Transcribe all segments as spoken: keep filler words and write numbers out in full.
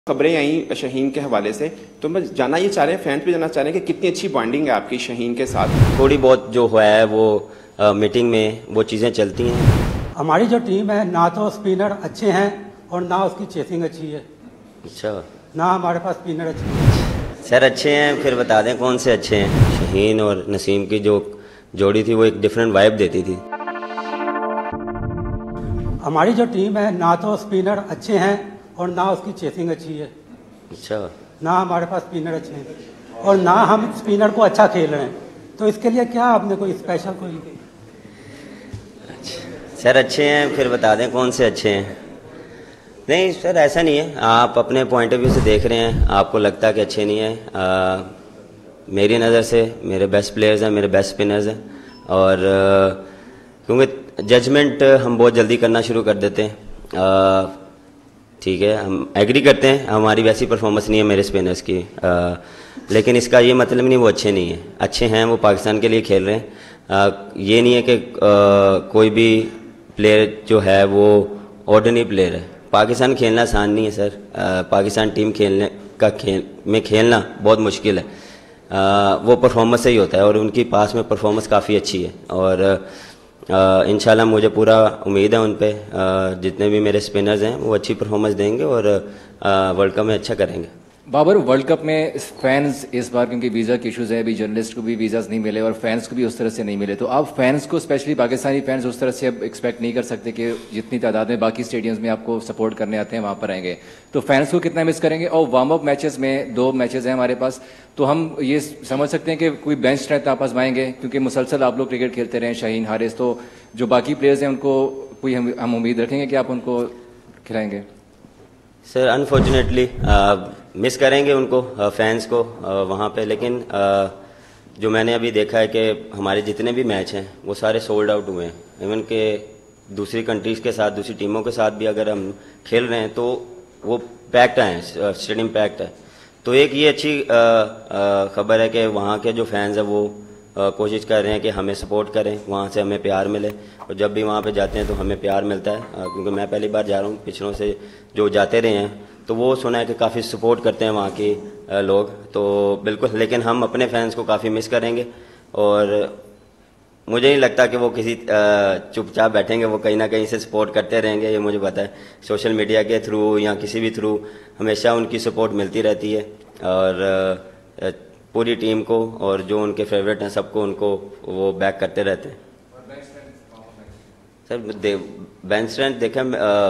खबरें आई शहीन के हवाले से, तो मैं जानना ये चाह रहे हैं, फैंस भी जानना चाह रहे हैं कि कितनी अच्छी बॉन्डिंग है आपकी शहीन के साथ। थोड़ी बहुत जो हुआ है वो आ, मीटिंग में वो चीज़ें चलती हैं। हमारी जो टीम है ना तो स्पिनर अच्छे हैं और ना उसकी चेसिंग अच्छी है। अच्छा, ना हमारे पास स्पिनर अच्छे हैं। सर अच्छे हैं, फिर बता दें कौन से अच्छे हैं। शहीन और नसीम की जो जोड़ी थी वो एक डिफरेंट वाइब देती थी। हमारी जो टीम है ना तो स्पिनर अच्छे हैं और ना उसकी चेसिंग अच्छी है। अच्छा, ना हमारे पास स्पिनर अच्छे हैं और ना हम स्पिनर को अच्छा खेल रहे हैं, तो इसके लिए क्या आपने कोई स्पेशल कोई? सर अच्छे हैं, फिर बता दें कौन से अच्छे हैं। नहीं सर ऐसा नहीं है, आप अपने पॉइंट ऑफ व्यू से देख रहे हैं, आपको लगता है कि अच्छे नहीं है। आ, मेरी नज़र से मेरे बेस्ट प्लेयर्स हैं, मेरे बेस्ट स्पिनर्स हैं, और क्योंकि जजमेंट हम बहुत जल्दी करना शुरू कर देते हैं। ठीक है, हम एग्री करते हैं हमारी वैसी परफॉर्मेंस नहीं है मेरे स्पिनर्स की, आ, लेकिन इसका ये मतलब नहीं वो अच्छे नहीं हैं। अच्छे हैं, वो पाकिस्तान के लिए खेल रहे हैं। आ, ये नहीं है कि आ, कोई भी प्लेयर जो है वो ऑर्डिनरी प्लेयर है। पाकिस्तान खेलना आसान नहीं है सर। आ, पाकिस्तान टीम खेलने का खेल में खेलना बहुत मुश्किल है। आ, वो परफॉर्मेंस से ही होता है और उनकी पास में परफॉर्मेंस काफ़ी अच्छी है, और इंशाल्लाह मुझे पूरा उम्मीद है उन पे, जितने भी मेरे स्पिनर्स हैं वो अच्छी परफॉर्मेंस देंगे और वर्ल्ड कप में अच्छा करेंगे। बाबर, वर्ल्ड कप में फैंस इस बार क्योंकि वीज़ा के इशूज़ है, अभी जर्नलिस्ट को भी वीज़ाज नहीं मिले और फैंस को भी उस तरह से नहीं मिले, तो आप फैंस को स्पेशली पाकिस्तानी फैंस उस तरह से अब एक्सपेक्ट नहीं कर सकते कि जितनी तादाद में बाकी स्टेडियम्स में आपको सपोर्ट करने आते हैं वहाँ पर आएंगे, तो फैंस को कितना मिस करेंगे? और वार्म अप मैचेस में दो मैचेस हैं हमारे पास, तो हम ये समझ सकते हैं कि कोई बेंच स्ट्रेंथ आप आजमाएंगे, क्योंकि मुसलसल आप लोग क्रिकेट खेलते रहे, शाहीन, हारिस, तो जो बाकी प्लेयर्स हैं उनको कोई हम, हम उम्मीद रखेंगे कि आप उनको खिलाएंगे? सर अनफॉर्चुनेटली मिस करेंगे उनको, फैंस को वहाँ पे, लेकिन आ, जो मैंने अभी देखा है कि हमारे जितने भी मैच हैं वो सारे सोल्ड आउट हुए हैं। इवन के दूसरी कंट्रीज़ के साथ, दूसरी टीमों के साथ भी अगर हम खेल रहे हैं तो वो पैक्ड हैं, स्टेडियम पैक्ड है। तो एक ये अच्छी खबर है कि वहाँ के जो फैंस हैं वो आ, कोशिश कर रहे हैं कि हमें सपोर्ट करें, वहाँ से हमें प्यार मिले, और जब भी वहाँ पे जाते हैं तो हमें प्यार मिलता है। आ, क्योंकि मैं पहली बार जा रहा हूँ, पिछलों से जो जाते रहे हैं तो वो सुना है कि काफ़ी सपोर्ट करते हैं वहाँ के आ, लोग, तो बिल्कुल। लेकिन हम अपने फैंस को काफ़ी मिस करेंगे, और मुझे नहीं लगता कि वो किसी चुपचाप बैठेंगे, वो कहीं ना कहीं से सपोर्ट करते रहेंगे, ये मुझे पता है। सोशल मीडिया के थ्रू या किसी भी थ्रू हमेशा उनकी सपोर्ट मिलती रहती है, और आ, पूरी टीम को और जो उनके फेवरेट हैं सबको उनको वो बैक करते रहते हैं। सर बेंच स्ट्रेंथ देखें,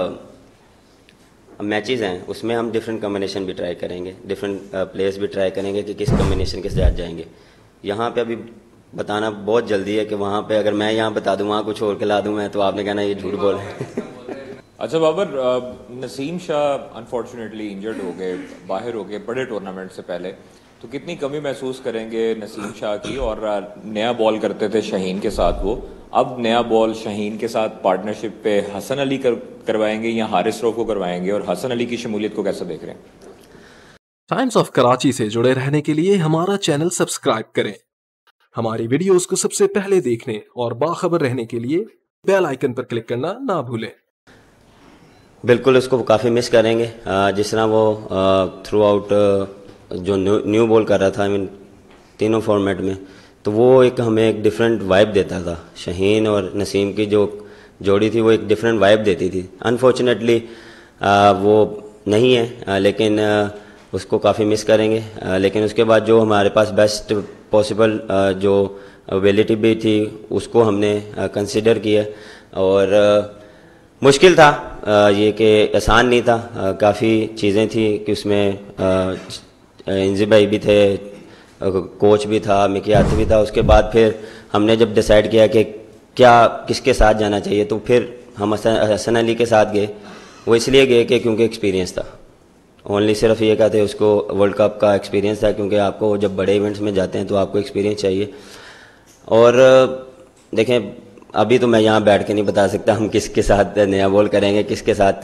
मैचेस हैं उसमें हम डिफरेंट कॉम्बिनेशन भी ट्राई करेंगे, डिफरेंट प्लेयर्स भी ट्राई करेंगे कि किस कॉम्बिनेशन के साथ जाएंगे। यहाँ पे अभी बताना बहुत जल्दी है कि वहाँ पे अगर मैं यहाँ बता दूँ वहाँ कुछ और खिला दूँ मैं, तो आपने कहना ये झूठ बोल अच्छा बाबर, नसीम शाह अनफॉर्चुनेटली इंजर्ड हो गए, बाहर हो गए बड़े टूर्नामेंट से पहले, तो कितनी कमी महसूस करेंगे नसीम शाह की? और नया बॉल करते थे शहीन के साथ वो, अब नया बॉल शहीन के साथ पार्टनरशिप पे हसन अली कर, करवाएंगे या हारिस रऊफ को करवाएंगे, और हसन अली की शमूलियत को कैसे देख रहे हैं? टाइम्स ऑफ कराची से जुड़े रहने के लिए हमारा चैनल सब्सक्राइब करें। हमारी वीडियोस को सबसे पहले देखने और बाखबर रहने के लिए बेल आइकन पर क्लिक करना ना भूलें। बिल्कुल, उसको काफ़ी मिस करेंगे। जिस तरह वो थ्रू आउट जो न्यू न्यू बॉल कर रहा था, आई मीन तीनों फॉर्मेट में, तो वो एक हमें एक डिफरेंट वाइब देता था। शहीन और नसीम की जो जोड़ी थी वो एक डिफरेंट वाइब देती थी। अनफॉर्चुनेटली वो नहीं है, आ, लेकिन आ, उसको काफ़ी मिस करेंगे। आ, लेकिन उसके बाद जो हमारे पास बेस्ट पॉसिबल जो एबिलिटी भी थी उसको हमने कंसिडर किया, और आ, मुश्किल था आ, ये कि आसान नहीं था। काफ़ी चीज़ें थी कि उसमें इंजी भाई भी थे, कोच भी था, मिकियात भी था। उसके बाद फिर हमने जब डिसाइड किया कि क्या किसके साथ जाना चाहिए, तो फिर हम हसन अली के साथ गए। वो इसलिए गए कि क्योंकि एक्सपीरियंस था, ओनली सिर्फ ये कहते उसको वर्ल्ड कप का एक्सपीरियंस था, क्योंकि आपको जब बड़े इवेंट्स में जाते हैं तो आपको एक्सपीरियंस चाहिए। और देखें, अभी तो मैं यहाँ बैठ के नहीं बता सकता हम किसके साथ नया बॉल करेंगे, किसके साथ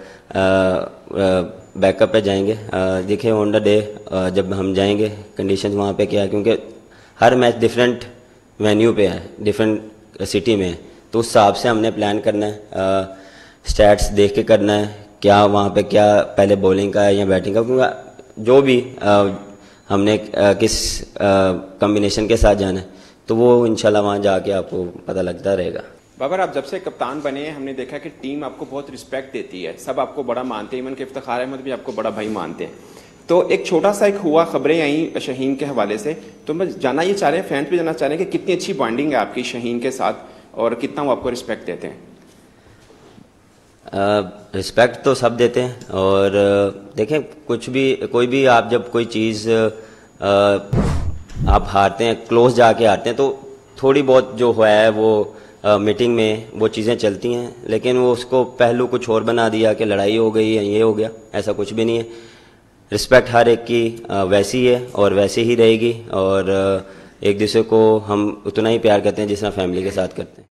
बैकअप पे जाएंगे। देखिए ऑन द डे जब हम जाएंगे कंडीशन वहाँ पे क्या है, क्योंकि हर मैच डिफरेंट वेन्यू पे है, डिफरेंट सिटी में है, तो उस हिसाब से हमने प्लान करना है, स्टैट्स देख के करना है क्या वहाँ पे क्या पहले बॉलिंग का है या बैटिंग का, क्योंकि जो भी आ, हमने आ, किस कॉम्बिनेशन के साथ जाना है तो वो इंशाल्लाह वहाँ जाके आपको पता लगता रहेगा। बाबर, आप जब से कप्तान बने हैं हमने देखा कि टीम आपको बहुत रिस्पेक्ट देती है, सब आपको बड़ा मानते हैं, इवन के इफ्तिखार अहमद भी आपको बड़ा भाई मानते हैं। तो एक छोटा सा एक हुआ खबरें आई शहीन के हवाले से, तो मैं जानना ये चाह रहे हैं, फैंस भी जानना चाह रहे हैं कि कितनी अच्छी बॉन्डिंग है आपकी शहीन के साथ और कितना वो आपको रिस्पेक्ट देते हैं। रिस्पेक्ट तो सब देते हैं, और देखें कुछ भी कोई भी आप जब कोई चीज़ आप हारते हैं, क्लोज जाके हारते हैं, तो थोड़ी बहुत जो हुआ है वो आ, मीटिंग में वो चीज़ें चलती हैं, लेकिन वो उसको पहलू कुछ और बना दिया कि लड़ाई हो गई है, ये हो गया, ऐसा कुछ भी नहीं है। रिस्पेक्ट हर एक की आ, वैसी है और वैसे ही रहेगी, और आ, एक दूसरे को हम उतना ही प्यार करते हैं जितना फैमिली के साथ करते हैं।